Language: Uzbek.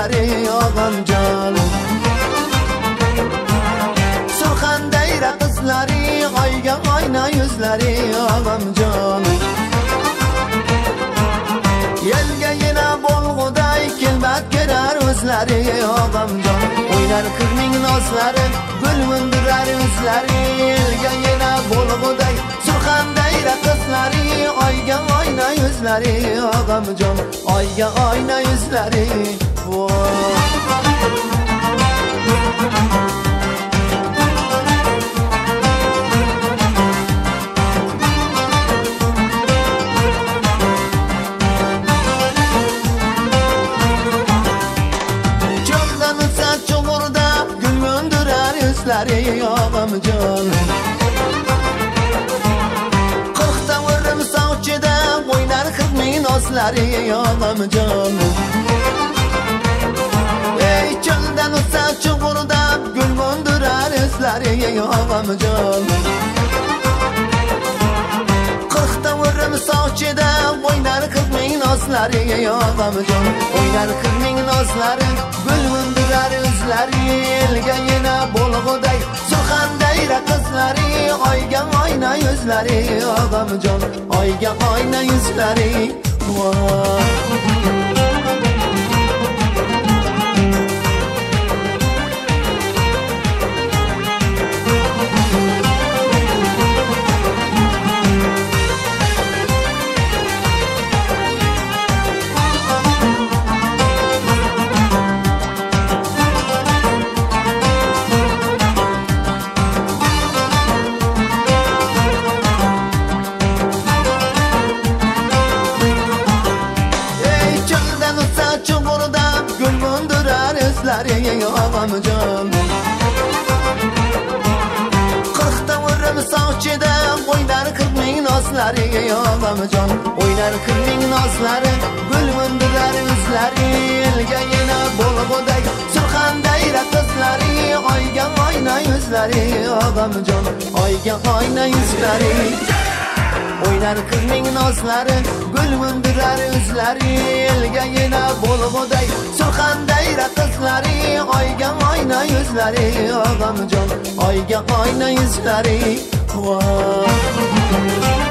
yüzleri ağamcan. Surxandayra qizlari oyga oyna yüzleri ağamcan. Yelga yina bo'lg'uday kelbat kerar o'zlari ağamcan. O'ynar qizning nozlari gul mundirar o'zlari. Yelga yina bo'lg'uday Surxandayra qizlari oyga oyna yüzleri ağamcan. Oyga oyna yüzleri. Ağamcan. Qirqta vurim savchida o'ynar qizning nozlari ağamcan. Ey chaldan o'tsa chug'urda gul mundirar izlari ağamcan. Qirqta vurim savchida o'ynar qizning nozlari ağamcan. O'ynar qizning nozlari gul mundirar izlari. Elga yina bo'lg'uday Surxandayra qizlari oyga oyna yüzleri ağamcan. Oyga oyna yüzleri. Ağamcan. Qirqta vurim savchida o'ynar qizning nozlari ağamcan. O'ynar qizning nozlari gul mundirar o'zlari. Elga yina bo'lg'uday Surxandayra qizlari oyga oyna yüzleri ağamcan. Oyga oyna yüzleri. O'ynar qizning nozlari gul mundirar o'zlari. Elga yina bo'lg'uday Surxandayra qizlari oyga oyna yüzleri ağamcan. Oyga oyna yüzleri.